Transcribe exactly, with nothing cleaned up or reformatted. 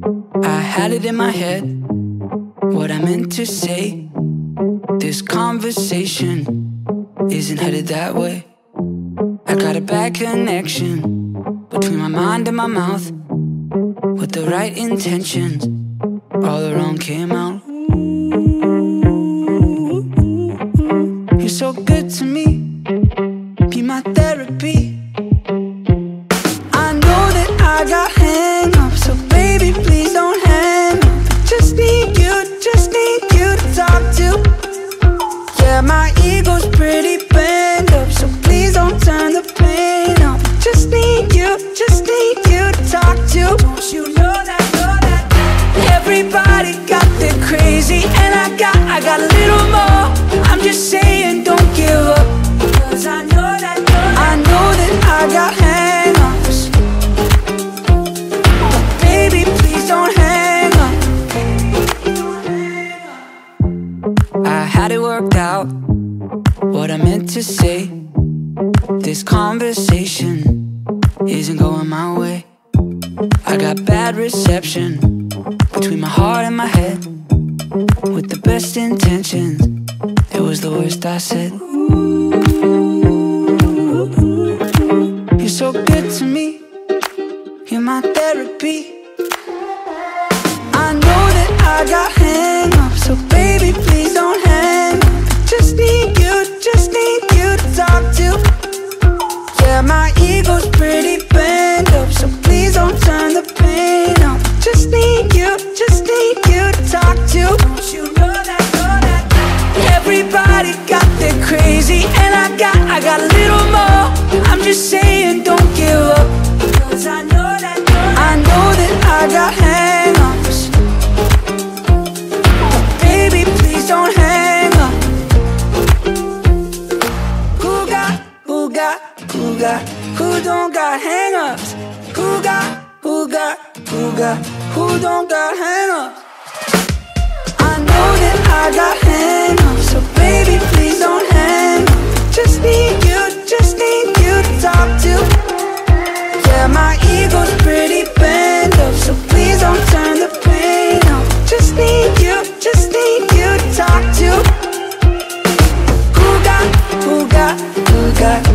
I had it in my head, what I meant to say. This conversation isn't headed that way. I got a bad connection between my mind and my mouth. With the right intentions, all the wrong came out. You're so good to me, be my therapy. I know that I got hang-ups, so baby please don't hang up. Just need you, just need you to talk to. Yeah, my ego's pretty bent up, so please don't turn the pain up. Just need you, just need you to talk to. Don't you know that, know that everybody got their crazy, and I got, I got a little more. I'm just saying, don't give up, 'cause I know that, know that I know that I got hang-ups. But baby, please don't hang up. I had it worked out, what I meant to say. This conversation isn't going my way. I got bad reception between my heart and my head. With the best intentions, it was the worst I said. You're so good to me, you're my therapy. I know that I got hang-ups, so baby please don't hang up. Just need you, just need you to talk to. Yeah, my ego's pretty bent up, so please don't turn the pain up. Just need you, just need you to talk to. Don't you know that, know that everybody got their crazy, and I got, I got a little more. I'm just saying, don't give up, 'cause I know that, know that I know that I got hang-ups. But baby, please don't hang up. Who got, who got, who got, who don't got hang-ups? Who got, who got, who got, who don't got hang-ups? I know that I got hang-ups, so baby, please don't hang up. Just need you, just need you to talk to. Yeah, my ego's pretty bent up, so please don't turn the pain up. Just need you, just need you to talk to. Who got, who got, who got